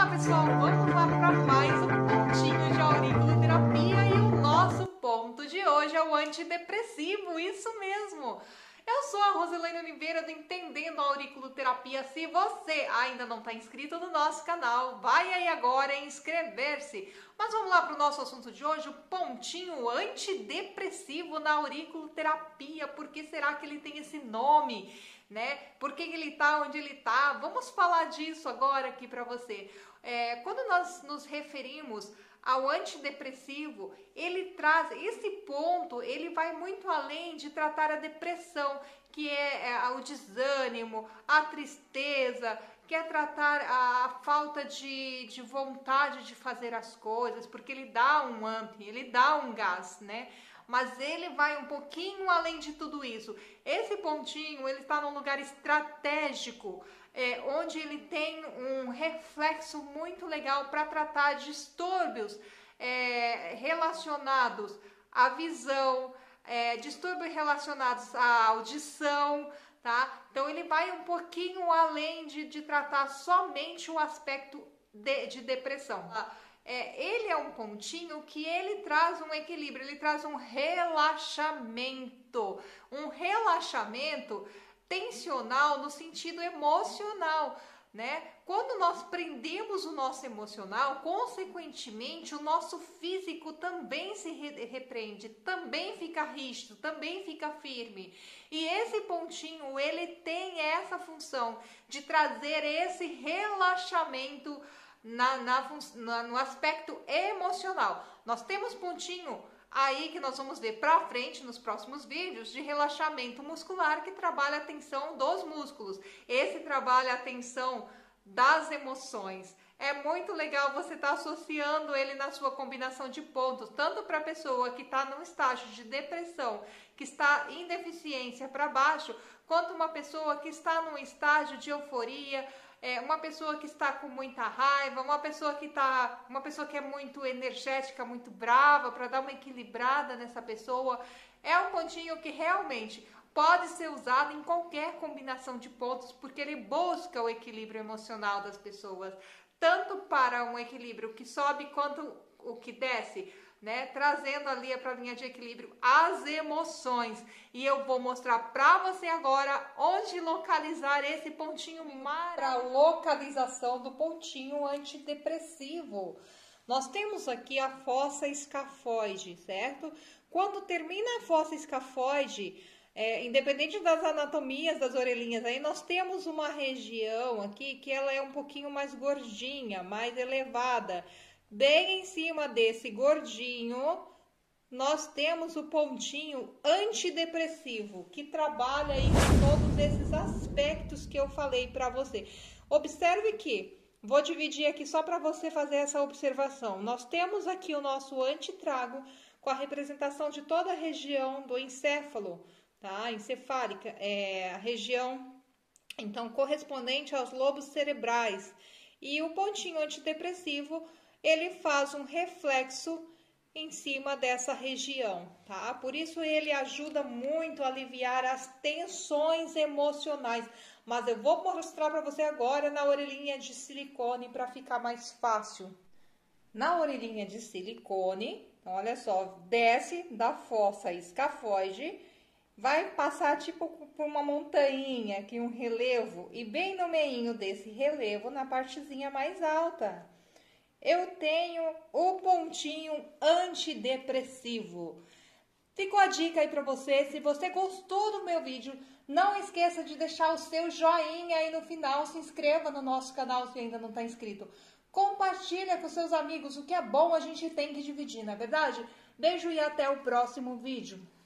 Olá pessoal, vamos lá para mais um pontinho de auriculoterapia e o nosso ponto de hoje é o antidepressivo, isso mesmo! Eu sou a Roselaine Oliveira do Entendendo a Auriculoterapia. Se você ainda não está inscrito no nosso canal, vai aí agora e inscrever-se. Mas vamos lá para o nosso assunto de hoje, o pontinho antidepressivo na auriculoterapia. Por que será que ele tem esse nome? Né? Por que ele está onde ele está? Vamos falar disso agora aqui para você. Quando nós nos referimos ao antidepressivo, ele traz esse ponto, ele vai muito além de tratar a depressão, que é o desânimo, a tristeza, que é tratar a falta de vontade de fazer as coisas, porque ele dá um up, ele dá um gás, né? Mas ele vai um pouquinho além de tudo isso. Esse pontinho, ele está num lugar estratégico, onde ele tem um reflexo muito legal para tratar distúrbios relacionados à visão, distúrbios relacionados à audição, tá? Então ele vai um pouquinho além de tratar somente o aspecto de depressão. Ele é um pontinho que ele traz um equilíbrio, ele traz um relaxamento tensional no sentido emocional, né? Quando nós prendemos o nosso emocional, consequentemente o nosso físico também se repreende, também fica rígido, também fica firme. E esse pontinho, ele tem essa função de trazer esse relaxamento no aspecto emocional. Nós temos pontinho aí que nós vamos ver pra frente nos próximos vídeos de relaxamento muscular, que trabalha a tensão dos músculos. Esse trabalha a tensão das emoções. É muito legal você estar associando ele na sua combinação de pontos, tanto para a pessoa que está num estágio de depressão, que está em deficiência para baixo, quanto uma pessoa que está num estágio de euforia, uma pessoa que está com muita raiva, uma pessoa que é muito energética, muito brava, para dar uma equilibrada nessa pessoa. É um pontinho que realmente pode ser usado em qualquer combinação de pontos, porque ele busca o equilíbrio emocional das pessoas, tanto para um equilíbrio que sobe quanto o que desce, né? Trazendo ali para a linha de equilíbrio as emoções. E eu vou mostrar para você agora onde localizar esse pontinho para a localização do pontinho antidepressivo. Nós temos aqui a fossa escafoide, certo? Quando termina a fossa escafoide, independente das anatomias das orelhinhas, aí nós temos uma região aqui que ela é um pouquinho mais gordinha, mais elevada. Bem em cima desse gordinho, nós temos o pontinho antidepressivo, que trabalha aí com todos esses aspectos que eu falei para você. Observe que, vou dividir aqui só para você fazer essa observação. Nós temos aqui o nosso antitrago com a representação de toda a região do encéfalo, tá? Encefálica, a região, então, correspondente aos lobos cerebrais. E o pontinho antidepressivo, ele faz um reflexo em cima dessa região, tá? Por isso ele ajuda muito a aliviar as tensões emocionais. Mas eu vou mostrar para você agora na orelhinha de silicone para ficar mais fácil. Na orelhinha de silicone, então olha só, desce da fossa escafoide, vai passar tipo por uma montanha aqui, um relevo, e bem no meinho desse relevo, na partezinha mais alta, eu tenho o pontinho antidepressivo. Ficou a dica aí para você. Se você gostou do meu vídeo, não esqueça de deixar o seu joinha aí no final. Se inscreva no nosso canal se ainda não está inscrito. Compartilha com seus amigos. O que é bom a gente tem que dividir, não é verdade? Beijo e até o próximo vídeo.